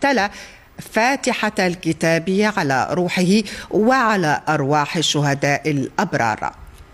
تلا فاتحة الكتاب على روحه وعلى أرواح الشهداء الأبرار.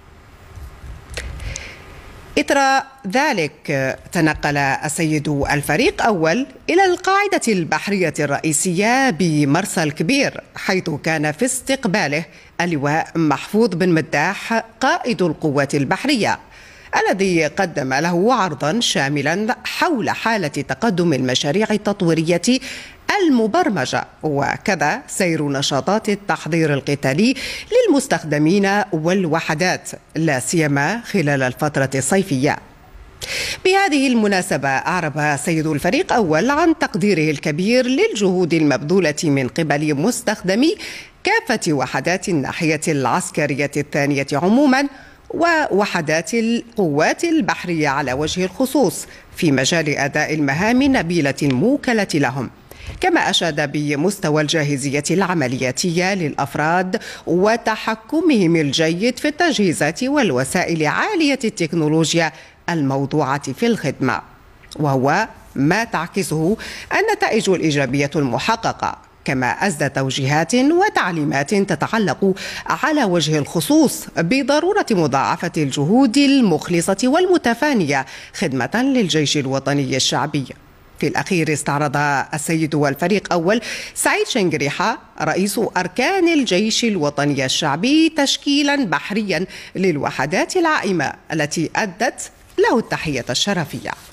إثر ذلك تنقل السيد الفريق أول إلى القاعدة البحرية الرئيسية بمرسى الكبير، حيث كان في استقباله اللواء محفوظ بن مداح قائد القوات البحرية، الذي قدم له عرضا شاملا حول حالة تقدم المشاريع التطويرية المبرمجة، وكذا سير نشاطات التحضير القتالي للمستخدمين والوحدات، لا سيما خلال الفترة الصيفية. بهذه المناسبة أعرب سيد الفريق أول عن تقديره الكبير للجهود المبذولة من قبل مستخدمي كافة وحدات الناحية العسكرية الثانية عموما ووحدات القوات البحرية على وجه الخصوص في مجال أداء المهام النبيلة الموكلة لهم، كما أشاد بمستوى الجاهزية العملياتية للأفراد وتحكمهم الجيد في التجهيزات والوسائل عالية التكنولوجيا الموضوعة في الخدمة، وهو ما تعكسه النتائج الإيجابية المحققة، كما أسدى توجيهات وتعليمات تتعلق على وجه الخصوص بضرورة مضاعفة الجهود المخلصة والمتفانية خدمة للجيش الوطني الشعبي. في الأخير استعرض السيد والفريق أول سعيد شنقريحة رئيس أركان الجيش الوطني الشعبي تشكيلا بحريا للوحدات العائمة التي أدت له التحية الشرفية.